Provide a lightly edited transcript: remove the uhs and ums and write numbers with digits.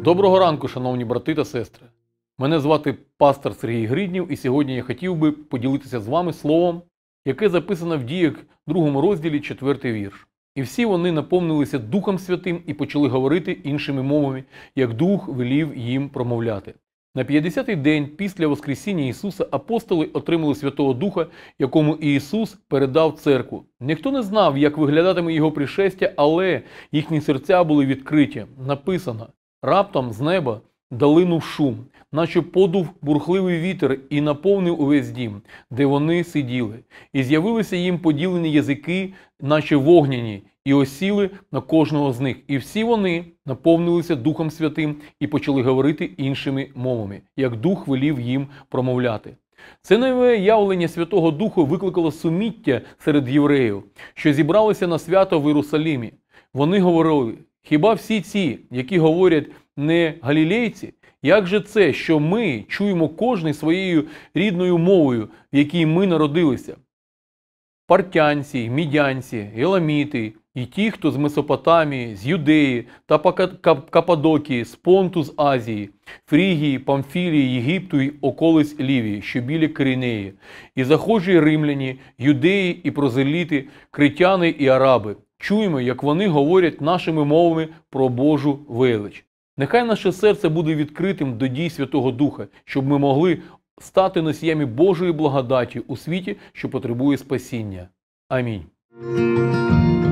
Доброго ранку, шановні брати та сестри. Мене звати пастор Сергій Гриднів, і сьогодні я хотів би поділитися з вами словом, яке записано в Діях 2 розділі 4 вірш. І всі вони наповнилися Духом Святим і почали говорити іншими мовами, як Дух велів їм промовляти. На 50-й день після Воскресіння Ісуса апостоли отримали Святого Духа, якому Ісус передав церкву. Ніхто не знав, як виглядатиме Його пришестя, але їхні серця були відкриті. Написано: «Раптом з неба долинув шум, наче подув бурхливий вітер і наповнив увесь дім, де вони сиділи. І з'явилися їм поділені язики, наче вогняні, і осіли на кожного з них. І всі вони наповнилися Духом Святим і почали говорити іншими мовами, як Дух велів їм промовляти». Це нове явлення Святого Духу викликало суміття серед євреїв, що зібралися на свято в Єрусалимі. Вони говорили: «Хіба всі ці, які говорять, не галілейці? Як же це, що ми чуємо кожний своєю рідною мовою, в якій ми народилися? Партянці, мідянці, еламіти, і ті, хто з Месопотамії, з Юдеї та Каппадокії, з Понту, з Азії, Фрігії, Памфілії, Єгипту й околиць Лівії, що біля Киринеї, і захожі римляні, юдеї і прозеліти, критяни і араби. Чуємо, як вони говорять нашими мовами про Божу велич». Нехай наше серце буде відкритим до дій Святого Духа, щоб ми могли стати носіями Божої благодаті у світі, що потребує спасіння. Амінь.